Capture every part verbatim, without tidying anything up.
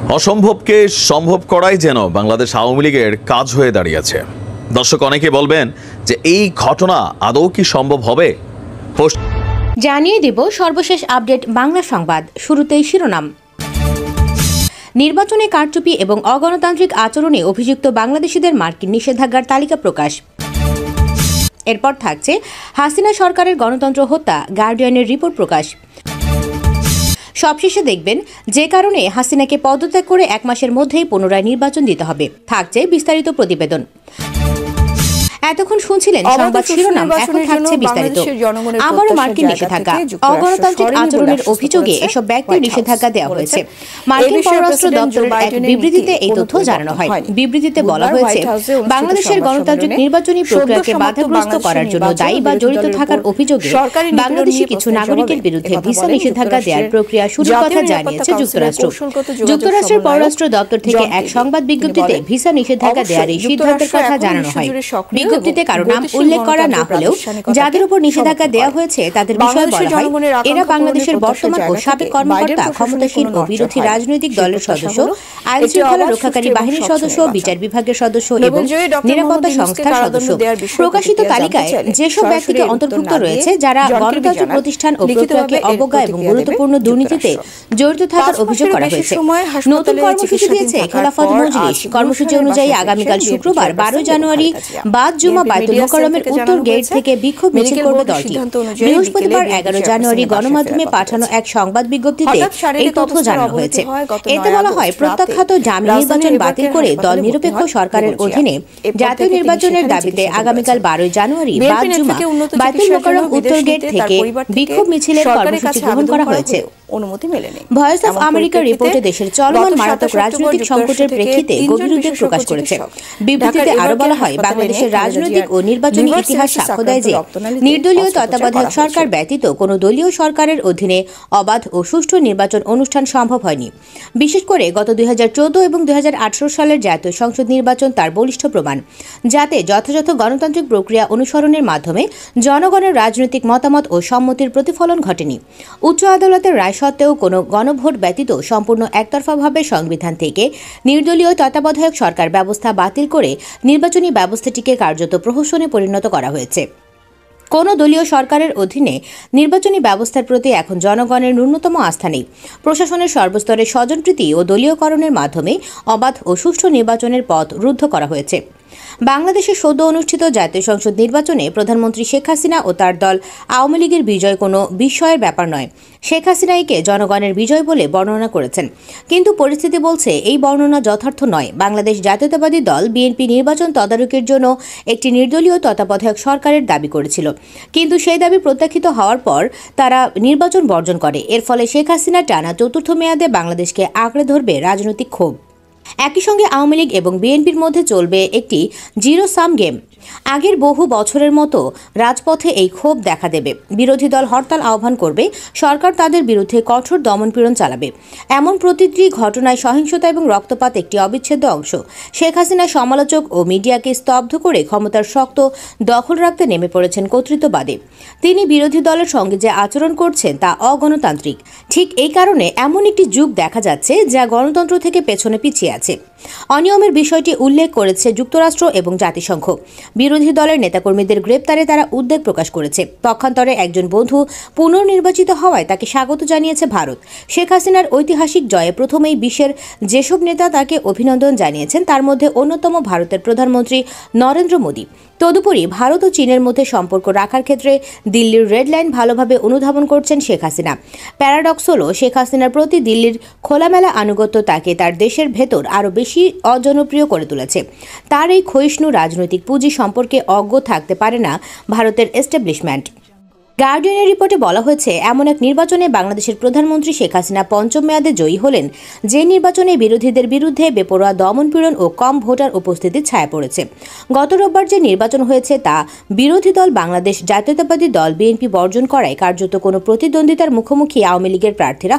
অসম্ভবকে সম্ভব করাই যেন বাংলাদেশ আওয়ামী লীগের কাজ হয়ে দাঁড়িয়েছে। দর্শক অনেকে বলবেন যে এই ঘটনা আদৌ কি সম্ভব হবে? জানিয়ে দেব সর্বশেষ আপডেট বাংলা সংবাদ। শুরুতেই শিরোনাম। নির্বাচনে কারচুপি এবং অগণতান্ত্রিক আচরণে অভিযুক্ত বাংলাদেশিদের মার্কিন নিষেধাজ্ঞার তালিকা প্রকাশ। এরপর থাকছে হাসিনা সরকারের গণতন্ত্র হত্যা, গার্ডিয়ানের রিপোর্ট প্রকাশ। সবশেষে দেখবেন যে কারণে হাসিনাকে পদত্যাগ করে এক মাসের মধ্যেই পুনরায় নির্বাচন দিতে হবে। থাকছে বিস্তারিত প্রতিবেদন। এতক্ষণ শুনছিলেন সংবাদ শিরোনাম, এখন থাকছে বিস্তারিত। আবারও মার্কিন নিষেধাজ্ঞা, অগণতান্ত্রিক আচরণের অভিযোগে এসব ব্যক্তির নিষেধাজ্ঞা দেওয়া হয়েছে। মার্কিন পররাষ্ট্র দপ্তরের এক বিবৃতিতে এই তথ্য জানানো হয়। বিবৃতিতে বলা হয়েছে, বাংলাদেশের গণতান্ত্রিক নির্বাচনী প্রক্রিয়াকে বাধাগ্রস্ত করার জন্য দায়ী বা জড়িত থাকার অভিযোগে বাংলাদেশি কিছু নাগরিকের বিরুদ্ধে ভিসা নিষেধাজ্ঞা দেওয়ার প্রক্রিয়া শুরুর কথা জানিয়েছে যুক্তরাষ্ট্র। যুক্তরাষ্ট্রের পররাষ্ট্র দপ্তর থেকে এক সংবাদ বিজ্ঞপ্তিতে ভিসা নিষেধাজ্ঞা দেওয়ার এই সিদ্ধান্তের কথা জানানো হয়। বিজ্ঞপ্তিতে কারো নাম উল্লেখ করা না হলেও যাদের উপর নিষেধাজ্ঞা দেওয়া হয়েছে তাদের বিষয়ে বলা হয়, এরা বাংলাদেশের বর্তমান ও সাবেক কর্মকর্তা, ক্ষমতাসীন ও বিরোধী রাজনৈতিক দলের সদস্য, আইন শৃঙ্খলা রক্ষাকারী বাহিনীর সদস্য, বিচার বিভাগের সদস্য এবং নিরাপত্তা সংস্থার সদস্য। প্রকাশিত তালিকায় যেসব ব্যক্তিকে অন্তর্ভুক্ত রয়েছে যারা গণতান্ত্রিক প্রতিষ্ঠান ও প্রক্রিয়াকে অবজ্ঞা এবং গুরুত্বপূর্ণ দুর্নীতিতে জড়িত থাকার অভিযোগ করা হয়েছে। নতুন কর্মসূচি দিয়েছে খেলাফত মজলিস। কর্মসূচি অনুযায়ী আগামীকাল শুক্রবার বারোই জানুয়ারি বাদ জুমা বাইতুল মোকাররমের উত্তর গেট থেকে বিক্ষোভ মিছিল করবে দলটি। বৃহস্পতিবার এগারো জানুয়ারি গণমাধ্যমে পাঠানো এক সংবাদ বিজ্ঞপ্তিতে এই তথ্য জানানো হয়েছে। এতে বলা হয়, প্রত্যাখ্যাত জামি নির্বাচন বাতিল করে দল নিরপেক্ষ সরকারের অধীনে জাতীয় নির্বাচনের দাবিতে আগামীকাল বারোই জানুয়ারি বাদ জুমা বাইতুল মোকাররম উত্তর গেট থেকে বিক্ষোভ মিছিলের কর্মসূচি গ্রহণ করা হয়েছে। অনুমতি মেলেনি। ভয়েস অফ আমেরিকার রিপোর্টে দেশের চলমান মারাত্মক রাজনৈতিক সংকটের প্রেক্ষিতে গভীর উদ্বেগ প্রকাশ করেছে। বিবৃতিতে আরো বলা হয়, বাংলাদেশের রাজনৈতিক ও নির্বাচনী ইতিহাস সাক্ষ্য দেয় যে নির্দলীয় তত্ত্বাবধায়ক সরকার ব্যতীত কোনো দলীয় সরকারের অধীনে অবাধ ও সুষ্ঠু নির্বাচন অনুষ্ঠান সম্ভব হয়নি। বিশেষ করে গত দুই হাজার চৌদ্দ এবং দুই হাজার আঠারো সালের জাতীয় সংসদ নির্বাচন তার বলিষ্ঠ প্রমাণ, যাতে যথাযথ গণতান্ত্রিক প্রক্রিয়া অনুসরণের মাধ্যমে জনগণের রাজনৈতিক মতামত ও সম্মতির প্রতিফলন ঘটেনি। উচ্চ আদালতের রায় সত্ত্বেও কোনো গণভোট ব্যতীত সম্পূর্ণ একতরফাভাবে সংবিধান থেকে নির্দলীয় তত্ত্বাবধায়ক সরকার ব্যবস্থা বাতিল করে নির্বাচনী ব্যবস্থাটিকে কার্যত প্রহসনে পরিণত করা হয়েছে। কোনো দলীয় সরকারের অধীনে নির্বাচনী ব্যবস্থার প্রতি এখন জনগণের ন্যূনতম আস্থা নেই। প্রশাসনের সর্বস্তরে স্বজনপ্রীতি ও দলীয়করণের মাধ্যমে অবাধ ও সুষ্ঠু নির্বাচনের পথ রুদ্ধ করা হয়েছে। বাংলাদেশে সদ্য অনুষ্ঠিত জাতীয় সংসদ নির্বাচনে প্রধানমন্ত্রী শেখ হাসিনা ও তার দল আওয়ামী লীগের বিজয় কোনো বিস্ময়ের ব্যাপার নয়। শেখ হাসিনাকে জনগণের বিজয় বলে বর্ণনা করেছেন, কিন্তু পরিস্থিতি বলছে এই বর্ণনা যথার্থ নয়। বাংলাদেশ জাতীয়তাবাদী দল বিএনপি নির্বাচন তদারকির জন্য একটি নির্দলীয় তত্ত্বাবধায়ক সরকারের দাবি করেছিল, কিন্তু সেই দাবি প্রত্যাখ্যাত হওয়ার পর তারা নির্বাচন বর্জন করে। এর ফলে শেখ হাসিনা টানা চতুর্থ মেয়াদে বাংলাদেশকে আঁকড়ে ধরবে রাজনৈতিক ক্ষোভ। একই সঙ্গে আওয়ামী লীগ এবং বিএনপির মধ্যে চলবে একটি জিরো সাম গেম। আগের বহু বছরের মতো রাজপথে এই ক্ষোভ দেখা দেবে। বিরোধী দল হরতাল আহ্বান করবে, সরকার তাদের বিরুদ্ধে কঠোর দমনপীড়ন চালাবে। এমন প্রতিটি ঘটনায় সহিংসতা এবং রক্তপাত একটি অবিচ্ছেদ্য অংশ। শেখ হাসিনা সমালোচক ও মিডিয়াকে স্তব্ধ করে ক্ষমতার শক্ত দখল রাখতে নেমে পড়েছেন কর্তৃত্ববাদে। তিনি বিরোধী দলের সঙ্গে যে আচরণ করছেন তা অগণতান্ত্রিক। ঠিক এই কারণে এমন একটি যুগ দেখা যাচ্ছে যা গণতন্ত্র থেকে পেছনে পিছিয়ে আছে। অনিয়মের বিষয়টি উল্লেখ করেছে যুক্তরাষ্ট্র এবং জাতিসংঘ। বিরোধী দলের নেতাকর্মীদের গ্রেপ্তারে তারা উদ্বেগ প্রকাশ করেছে। পক্ষান্তরে একজন বন্ধু পুনর্নির্বাচিত হওয়ায় তাকে স্বাগত জানিয়েছে ভারত। শেখ হাসিনার ঐতিহাসিক জয়ে প্রথমেই বিশ্বের যেসব নেতা তাকে অভিনন্দন জানিয়েছেন তার মধ্যে অন্যতম ভারতের প্রধানমন্ত্রী নরেন্দ্র মোদী। তদুপরি ভারত ও চীনের মধ্যে সম্পর্ক রাখার ক্ষেত্রে দিল্লির রেড লাইন ভালোভাবে অনুধাবন করছেন শেখ হাসিনা। প্যারাডক্স হল, শেখ হাসিনার প্রতি দিল্লির খোলামেলা আনুগত্য তাকে তার দেশের ভেতর আরও বেশি অজনপ্রিয় করে তুলেছে। তার এই ক্ষয়িষ্ণু রাজনৈতিক পুঁজি সম্পর্কে অজ্ঞ থাকতে পারে না ভারতের এস্টাবলিশমেন্ট। গার্ডিয়ানের রিপোর্টে বলা হয়েছে, এমন এক নির্বাচনে বাংলাদেশের প্রধানমন্ত্রী শেখ হাসিনা পঞ্চম মেয়াদে জয়ী হলেন, যে নির্বাচনে বিরোধীদের বিরুদ্ধে বেপরোয়া দমনপীড়ন ও কম ভোটার উপস্থিতির ছায়া পড়েছে। গত রোববার যে নির্বাচন হয়েছে তা বিরোধী দল বাংলাদেশ জাতীয়তাবাদী দল বিএনপি বর্জন করায় কার্যত কোনো প্রতিদ্বন্দ্বিতার মুখোমুখি আওয়ামী লীগের প্রার্থীরা হননি।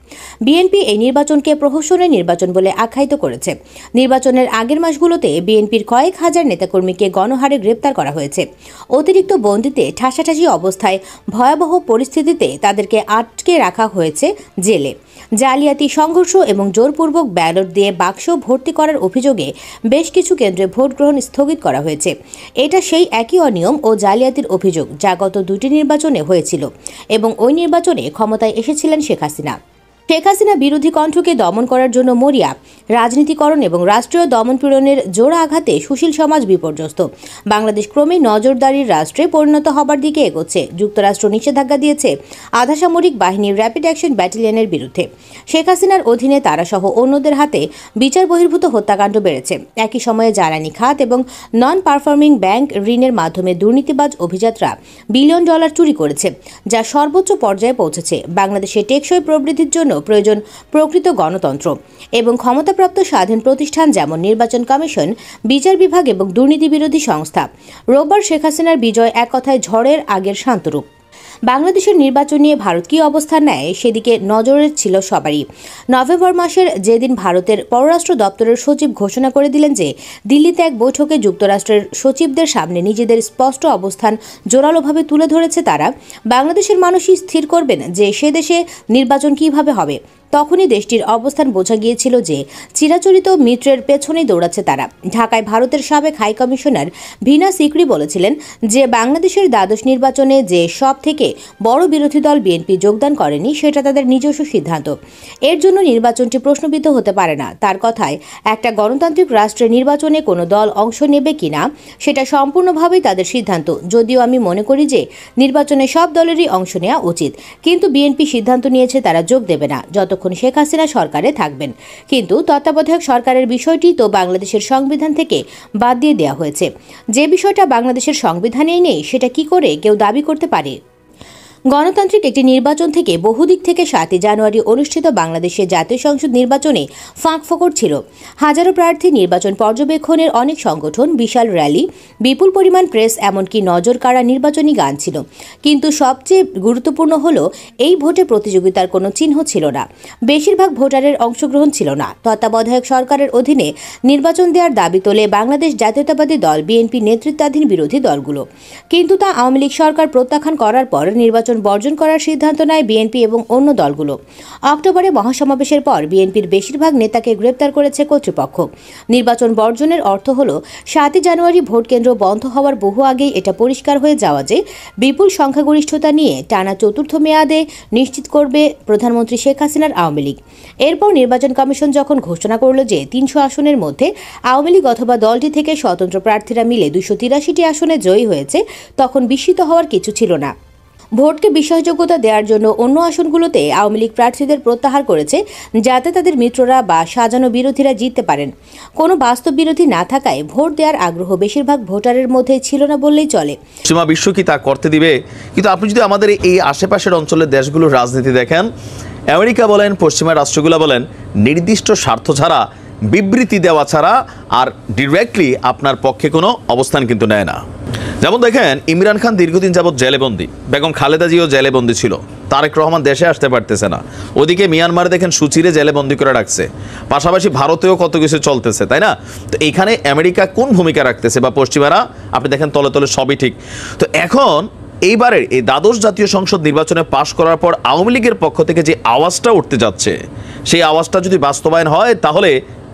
বিএনপি এই নির্বাচনকে প্রহসনের নির্বাচন বলে আখ্যায়িত করেছে। নির্বাচনের আগের মাসগুলোতে বিএনপির কয়েক হাজার নেতাকর্মীকে গণহারে গ্রেপ্তার করা হয়েছে। অতিরিক্ত বন্দিতে ঠাসাঠাসি অবস্থায় ভয়াবহ পরিস্থিতিতে তাদেরকে আটকে রাখা হয়েছে জেলে। জালিয়াতি, সংঘর্ষ এবং জোরপূর্বক ব্যালট দিয়ে বাক্স ভর্তি করার অভিযোগে বেশ কিছু কেন্দ্রে ভোট গ্রহণ স্থগিত করা হয়েছে। এটা সেই একই অনিয়ম ও জালিয়াতির অভিযোগ যা গত দুটি নির্বাচনে হয়েছিল এবং ওই নির্বাচনে ক্ষমতায় এসেছিলেন শেখ হাসিনা। শেখ হাসিনা বিরোধী কণ্ঠকে দমন করার জন্য মরিয়া রাজনীতিকরণ এবং রাষ্ট্রীয় দমনপীড়নের জোড়া আঘাতে সুশীল সমাজ বিপর্যস্ত। বাংলাদেশ ক্রমেই নজরদারির রাষ্ট্রে পরিণত হবার দিকে এগোচ্ছে। যুক্তরাষ্ট্র নিষেধাজ্ঞা দিয়েছে আধা সামরিক বাহিনীর র্যাপিড অ্যাকশন ব্যাটালিয়নের বিরুদ্ধে। শেখ হাসিনার অধীনে তারাসহ অন্যদের হাতে বিচার বহির্ভূত হত্যাকাণ্ড বেড়েছে। একই সময়ে জ্বালানি খাত এবং নন পারফর্মিং ব্যাংক ঋণের মাধ্যমে দুর্নীতিবাজ অভিজাতরা বিলিয়ন ডলার চুরি করেছে, যা সর্বোচ্চ পর্যায়ে পৌঁছেছে। বাংলাদেশে টেকসই প্রবৃদ্ধির জন্য প্রয়োজন প্রকৃত গণতন্ত্র এবং ক্ষমতাপ্রাপ্ত স্বাধীন প্রতিষ্ঠান যেমন নির্বাচন কমিশন, বিচার বিভাগ এবং দুর্নীতি বিরোধী সংস্থা। রোববার শেখ হাসিনার বিজয় এক কথায় ঝড়ের আগের শান্তরূপ। বাংলাদেশের নির্বাচন নিয়ে ভারত কী অবস্থান নেয় সেদিকে নজরের ছিল সবারই। নভেম্বর মাসের যেদিন ভারতের পররাষ্ট্র দপ্তরের সচিব ঘোষণা করে দিলেন যে দিল্লিতে এক বৈঠকে যুক্তরাষ্ট্রের সচিবদের সামনে নিজেদের স্পষ্ট অবস্থান জোরালোভাবে তুলে ধরেছে তারা, বাংলাদেশের মানুষই স্থির করবেন যে সে দেশে নির্বাচন কিভাবে হবে, তখনই দেশটির অবস্থান বোঝা গিয়েছিল যে চিরাচরিত মিত্রের পেছনেই দৌড়াচ্ছে তারা। ঢাকায় ভারতের সাবেক হাই কমিশনার ভিনা সিকরি বলেছিলেন যে বাংলাদেশের দ্বাদশ নির্বাচনে যে সব থেকে বড় বিরোধী দল বিএনপি যোগদান করেনি সেটা তাদের নিজস্ব সিদ্ধান্ত। এর জন্য নির্বাচনটি প্রশ্নবিদ্ধ হতে পারে না। তার কথায় একটা গণতান্ত্রিক রাষ্ট্রের নির্বাচনে কোনো দল অংশ নেবে কিনা সেটা সম্পূর্ণভাবেই তাদের সিদ্ধান্ত। যদিও আমি মনে করি যে নির্বাচনে সব দলেরই অংশ নেওয়া উচিত, কিন্তু বিএনপি সিদ্ধান্ত নিয়েছে তারা যোগ দেবে না যতক্ষণ শেখ হাসিনা সরকারে থাকবেন। কিন্তু তত্ত্বাবধায়ক সরকারের বিষয়টি তো বাংলাদেশের সংবিধান থেকে বাদ দিয়ে দেওয়া হয়েছে। যে বিষয়টা বাংলাদেশের সংবিধানেই নেই সেটা কি করে কেউ দাবি করতে পারে? গণতান্ত্রিক একটি নির্বাচন থেকে বহুদিক থেকে সাতই জানুয়ারি অনুষ্ঠিত বাংলাদেশের জাতীয় সংসদ নির্বাচনে ফাঁকফোকর ছিল। হাজারো প্রার্থী, নির্বাচন পর্যবেক্ষণের অনেক সংগঠন, বিশাল র্যালি, বিপুল পরিমাণ প্রেস, এমনকি নজর কাড়া নির্বাচনী গান ছিল। কিন্তু সবচেয়ে গুরুত্বপূর্ণ হলো এই ভোটে প্রতিযোগিতার কোনো চিহ্ন ছিল না। বেশিরভাগ ভোটারের অংশগ্রহণ ছিল না। তত্ত্বাবধায়ক সরকারের অধীনে নির্বাচন দেওয়ার দাবি তোলে বাংলাদেশ জাতীয়তাবাদী দল বিএনপি নেতৃত্বাধীন বিরোধী দলগুলো। কিন্তু তা আওয়ামী লীগ সরকার প্রত্যাখ্যান করার পর নির্বাচন বর্জন করার সিদ্ধান্ত নেয় বিএনপি এবং অন্য দলগুলো। অক্টোবরে মহাসমাবেশের পর বিএনপির বেশিরভাগ নেতাকে গ্রেপ্তার করেছে কর্তৃপক্ষ। নির্বাচন বর্জনের অর্থ হল সাতই জানুয়ারি ভোট কেন্দ্র বন্ধ হওয়ার বহু আগেই এটা পরিষ্কার হয়ে যাওয়া যে বিপুল সংখ্যাগরিষ্ঠতা নিয়ে টানা চতুর্থ মেয়াদে নিশ্চিত করবে প্রধানমন্ত্রী শেখ হাসিনার আওয়ামী লীগ। এরপর নির্বাচন কমিশন যখন ঘোষণা করল যে তিনশো আসনের মধ্যে আওয়ামী লীগ অথবা দলটি থেকে স্বতন্ত্র প্রার্থীরা মিলে দুইশো তিরাশিটি আসনে জয়ী হয়েছে, তখন বিস্মিত হওয়ার কিছু ছিল না। ভোটকে বিশ্বাসযোগ্যতা দেওয়ার জন্য অন্য আসনগুলোতে আওয়ামী লীগ প্রার্থীদের প্রত্যাহার করেছে যাতে তাদের মিত্ররা বা সাজানো বিরোধীরা জিততে পারেন। কোনো বাস্তব বিরোধী না থাকায় ভোট দেওয়ার আগ্রহ বেশিরভাগ ভোটারের মধ্যে ছিল না বললেই চলে। সীমা বিশ্ব কি তা করতে দিবে? কিন্তু আপনি যদি আমাদের এই আশেপাশের অঞ্চলের দেশগুলোর রাজনীতি দেখেন, আমেরিকা বলেন, পশ্চিমা রাষ্ট্রগুলো বলেন, নির্দিষ্ট স্বার্থ ছাড়া, বিবৃতি দেওয়া ছাড়া আর ডিরেক্টলি আপনার পক্ষে কোনো অবস্থান কিন্তু নেয় না। যেমন দেখেন, ইমরান খান দীর্ঘদিন যাবৎ জেলেবন্দি, বেগম খালেদা জিও জেলেবন্দি ছিল, তারেক রহমান দেশে আসতে পারতেছে না, ওদিকে মিয়ানমারে দেখেন সুচিরে জেলেবন্দি করে রাখছে, পাশাপাশি ভারতেও কত কিছু চলতেছে, তাই না? তো এইখানে আমেরিকা কোন ভূমিকা রাখতেছে বা পশ্চিমারা, আপনি দেখেন তলে তলে সবই ঠিক। তো এখন এইবারের এই দ্বাদশ জাতীয় সংসদ নির্বাচনে পাশ করার পর আওয়ামী লীগের পক্ষ থেকে যে আওয়াজটা উঠতে যাচ্ছে, সেই আওয়াজটা যদি বাস্তবায়ন হয় তাহলে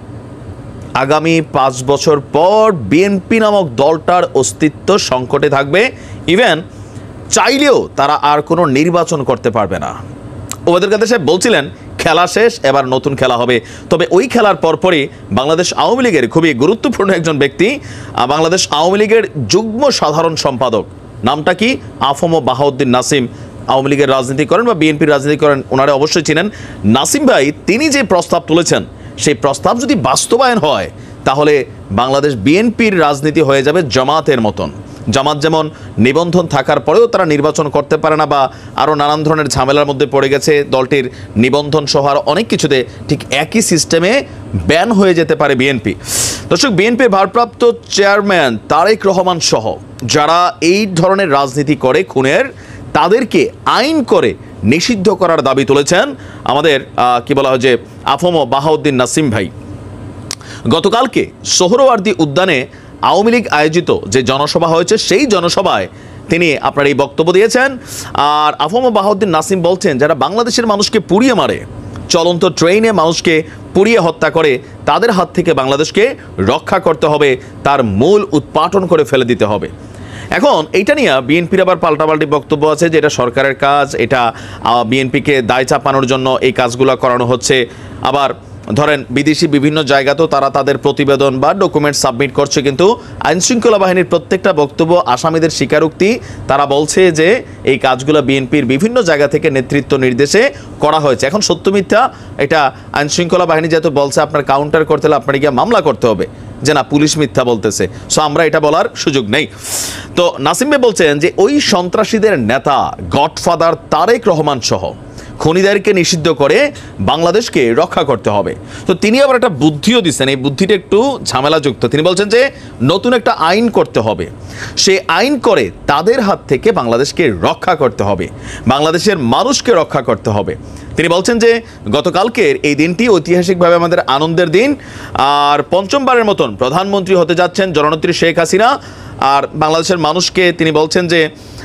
আগামী পাঁচ বছর পর বিএনপি নামক দলটার অস্তিত্ব সংকটে থাকবে। ইভেন চাইলেও তারা আর কোনো নির্বাচন করতে পারবে না। ওদের কাছে বলছিলেন খেলা শেষ, এবার নতুন খেলা হবে। তবে ওই খেলার পরপরই বাংলাদেশ আওয়ামী লীগের খুবই গুরুত্বপূর্ণ একজন ব্যক্তি, বাংলাদেশ আওয়ামী লীগের যুগ্ম সাধারণ সম্পাদক, নামটা কি, আফম বাহাউদ্দিন নাসিম, আওয়ামী লীগের রাজনীতি করেন বা বিএনপির রাজনীতি করেন, ওনারা অবশ্যই চিনেন। নাসিম ভাই তিনি যে প্রস্তাব তুলেছেন, সেই প্রস্তাব যদি বাস্তবায়ন হয় তাহলে বাংলাদেশ বিএনপির রাজনীতি হয়ে যাবে জামাতের মতন। জামাত যেমন নিবন্ধন থাকার পরেও তারা নির্বাচন করতে পারে না বা আরও নানান ধরনের ঝামেলার মধ্যে পড়ে গেছে, দলটির নিবন্ধন সহ আরও অনেক কিছুতে ঠিক একই সিস্টেমে ব্যান হয়ে যেতে পারে বিএনপি। দর্শক, বিএনপির ভারপ্রাপ্ত চেয়ারম্যান তারেক রহমান সহ যারা এই ধরনের রাজনীতি করে খুনের, তাদেরকে আইন করে নিষিদ্ধ করার দাবি তুলেছেন আমাদের কি বলা হয় যে আফম বাহাউদ্দিন নাসিম ভাই। গতকালকে সোহরাওয়ার্দী উদ্যানে আওয়ামী লীগ আয়োজিত যে জনসভা হয়েছে সেই জনসভায় তিনি আপনার এই বক্তব্য দিয়েছেন। আর আফম বাহাউদ্দিন নাসিম বলছেন, যারা বাংলাদেশের মানুষকে পুড়িয়ে মারে, চলন্ত ট্রেনে মানুষকে পুড়িয়ে হত্যা করে, তাদের হাত থেকে বাংলাদেশকে রক্ষা করতে হবে, তার মূল উৎপাটন করে ফেলে দিতে হবে। এখন এইটা নিয়ে বিএনপির আবার পাল্টাপাল্টি বক্তব্য আছে যে এটা সরকারের কাজ, এটা বিএনপিকে দায় চাপানোর জন্য এই কাজগুলো করানো হচ্ছে। আবার ধরেন বিদেশি বিভিন্ন জায়গাতেও তারা তাদের প্রতিবেদন বা ডকুমেন্ট সাবমিট করছে, কিন্তু আইনশৃঙ্খলা বাহিনীর প্রত্যেকটা বক্তব্য আসামিদের স্বীকারোক্তি, তারা বলছে যে এই কাজগুলো বিএনপির বিভিন্ন জায়গা থেকে নেতৃত্ব নির্দেশে করা হয়েছে। এখন সত্য মিথ্যা এটা আইনশৃঙ্খলা বাহিনী যেহেতু বলছে আপনার কাউন্টার করতে হলে আপনার গিয়ে মামলা করতে হবে যে না পুলিশ মিথ্যা বলতেছে, সো আমরা এটা বলার সুযোগ নেই। তো নাসিম ভাই বলছেন যে ওই সন্ত্রাসীদের নেতা গডফাদার তারেক রহমান সহ খনিদেরকে নিষিদ্ধ করে বাংলাদেশকে রক্ষা করতে হবে। তো তিনি আবার একটা বুদ্ধিও দিচ্ছেন, এই বুদ্ধিটা একটু ঝামেলাযুক্ত। তিনি বলছেন যে নতুন একটা আইন করতে হবে, সে আইন করে তাদের হাত থেকে বাংলাদেশকে রক্ষা করতে হবে, বাংলাদেশের মানুষকে রক্ষা করতে হবে। তিনি বলছেন যে গতকালকের এই দিনটি ঐতিহাসিকভাবে আমাদের আনন্দের দিন। আর পঞ্চমবারের মতন প্রধানমন্ত্রী হতে যাচ্ছেন জননেত্রী শেখ হাসিনা। আর বাংলাদেশের মানুষকে তিনি বলছেন যে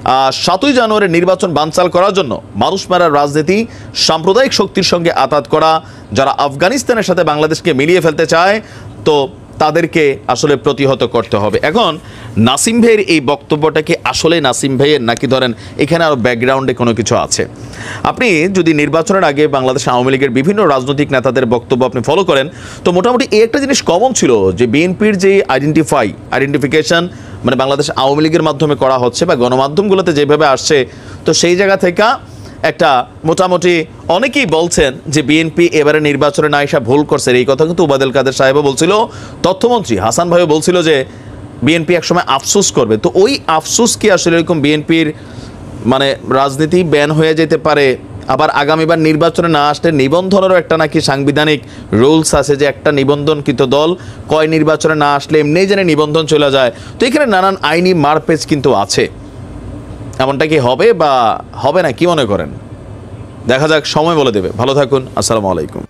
সাতই জানুয়ারির নির্বাচন বানচাল করার জন্য মানুষ মারার রাজনীতি, সাম্প্রদায়িক শক্তির সঙ্গে আতাত করা, যারা আফগানিস্তানের সাথে বাংলাদেশকে মিলিয়ে ফেলতে চায়, তো তাদেরকে আসলে প্রতিহত করতে হবে। এখন নাসিম ভাইয়ের এই বক্তব্যটাকে আসলে নাসিম ভাইয়ের নাকি ধরেন এখানে আরও ব্যাকগ্রাউন্ডে কোনো কিছু আছে? আপনি যদি নির্বাচনের আগে বাংলাদেশ আওয়ামী লীগের বিভিন্ন রাজনৈতিক নেতাদের বক্তব্য আপনি ফলো করেন, তো মোটামুটি এই একটা জিনিস কমন ছিল যে বিএনপির যে আইডেন্টিফাই আইডেন্টিফিকেশন মানে বাংলাদেশ আওয়ামী লীগের মাধ্যমে করা হচ্ছে বা গণমাধ্যমগুলোতে যেভাবে আসছে, তো সেই জায়গা থেকে একটা মোটামুটি অনেকেই বলছেন যে বিএনপি এবারে নির্বাচনে না এসে ভুল করছে। এই কথা কিন্তু ওবায়দুল কাদের সাহেবও বলছিল, তথ্যমন্ত্রী হাসান ভাইও বলছিল যে বিএনপি একসময় আফসোস করবে। তো ওই আফসোস কি আসলে এরকম বিএনপির মানে রাজনীতি ব্যান হয়ে যেতে পারে? আবার আগামীবার নির্বাচনে না আসলে নিবন্ধনেরও একটা নাকি সাংবিধানিক রুলস আছে যে একটা নিবন্ধনকৃত দল কয় নির্বাচনে না আসলে এমনি জানে নিবন্ধন চলে যায়। তো এখানে নানান আইনি মারপেচ কিন্তু আছে। এমনটা কি হবে বা হবে না, কি মনে করেন? দেখা যাক, সময় বলে দেবে। ভালো থাকুন, আসসালামু আলাইকুম।